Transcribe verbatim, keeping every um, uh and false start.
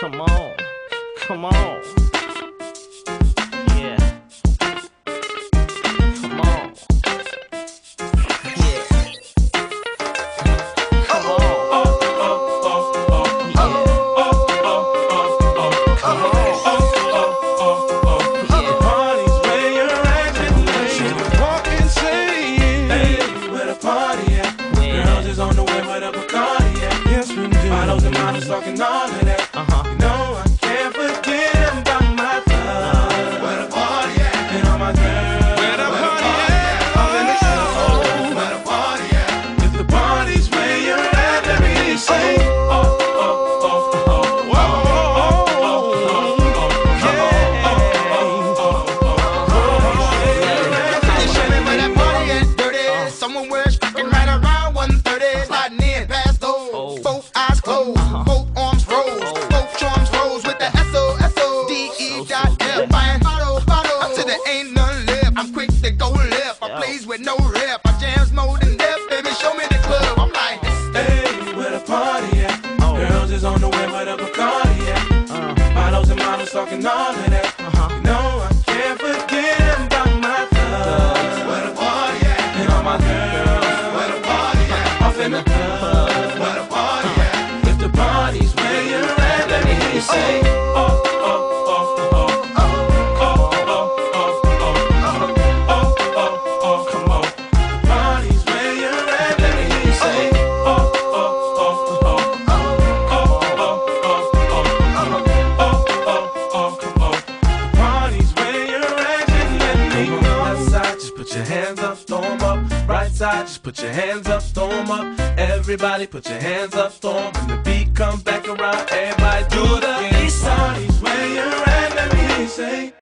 Come on, come on. Yeah. Come on. Yeah. Come on. Oh, oh, oh, oh. Yeah. Oh, oh, oh, oh. Come on. Oh, oh, oh, oh. Yeah. The party's where you're at tonight. She can walk and sing. Hey, where the party at? Where? Girls is on the way where the Bacardi at. Yes, we do. Bottles and models talking all of that. Uh-huh. You know I can't forget about my thug. Where the party at? And all my girls. Where the party at? I'm in the show. Where the party at? If the party's where you're at, let me hear you say, oh, oh, oh, oh, oh, oh, oh, oh. Show me where that party at, dirty. Someone wears fucking right around one thirty. Sliding in past those. Both eyes closed. Both arms rose. Both charms rose with the S O S O D E dot F. Buying bottle, bottle. Up to there ain't none left. I'm quick to go left. I plays with no rep. I jams more than death. Baby, show me the club. I'm like, hey, where the party at? Girls is on the way where the Bacardi at. Bottles and models talking all of that. You know I can't forget about my thugs. where the party at? And all my girls. Where the party at? Off in the club. Where the party at? If the party's where you're at, let me hear you say, oh, oh, oh, oh, oh, oh, oh, oh, oh, oh, oh, oh, come on. The party's where you're at, let me hear you say, oh, oh, oh, oh, oh, oh, oh, oh, oh, oh, come on. The party's where you're at, just let me know. Left side, just put your hands up, throw 'em up. Right side, just put your hands up, throw 'em up. Everybody put your hands up, throw 'em in the